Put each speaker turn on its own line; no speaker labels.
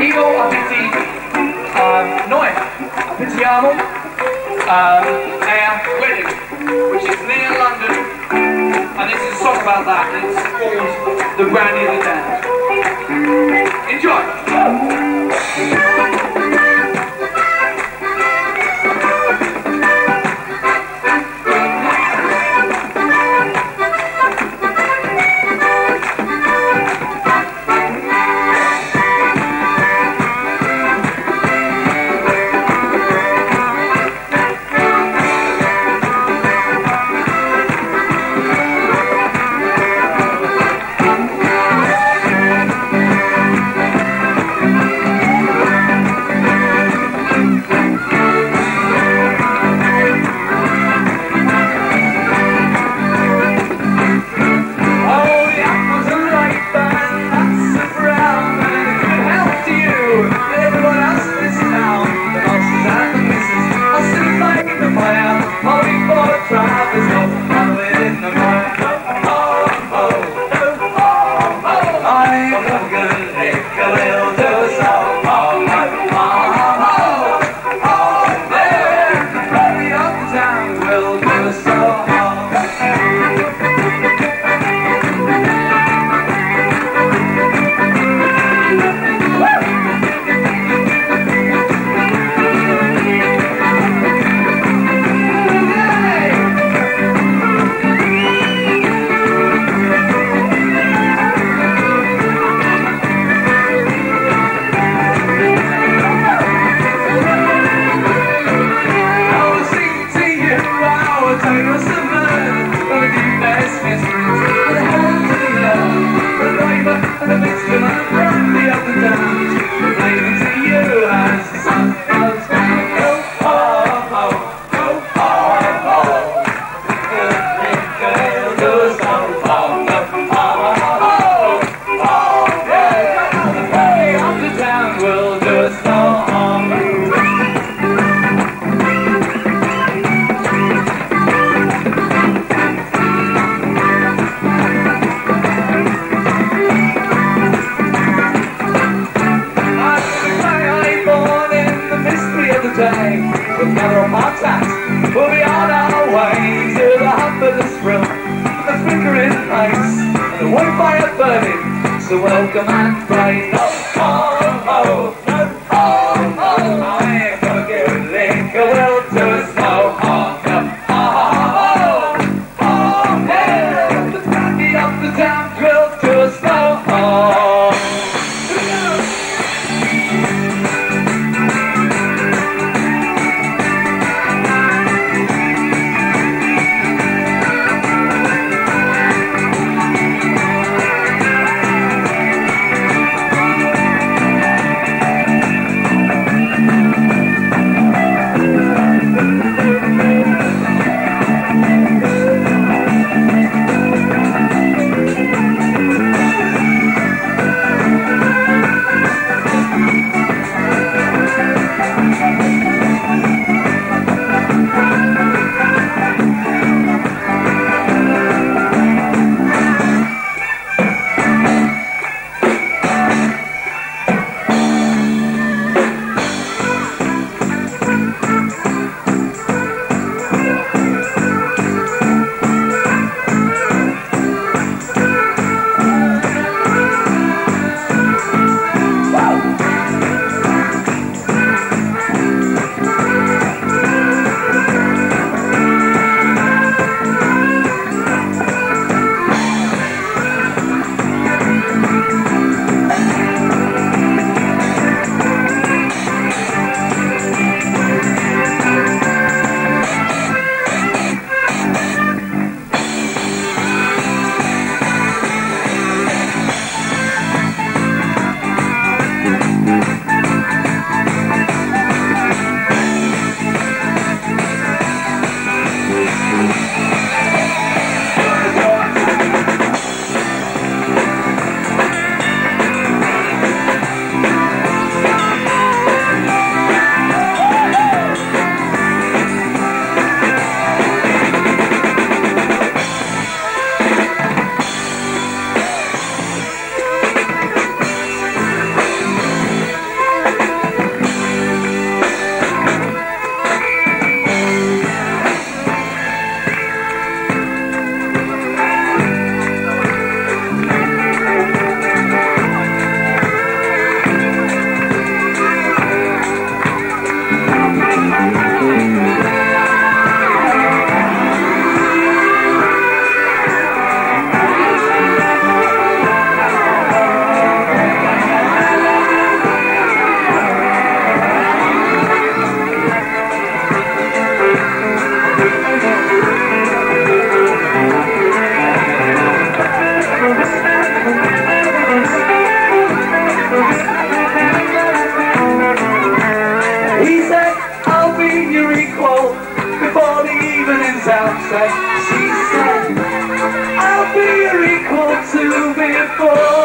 io abiti noi abitiamo near Reading, which is near London, and this is a song about that. It's called The Brandy and the Damned. Enjoy! Welcome and pray. Oh, oh, oh, oh, oh, oh. I ain't gonna give a lick, I will do us no harm. Oh, oh, oh, oh, yeah. The brandy of the damned will do us no harm. She said, I'll be your equal to before.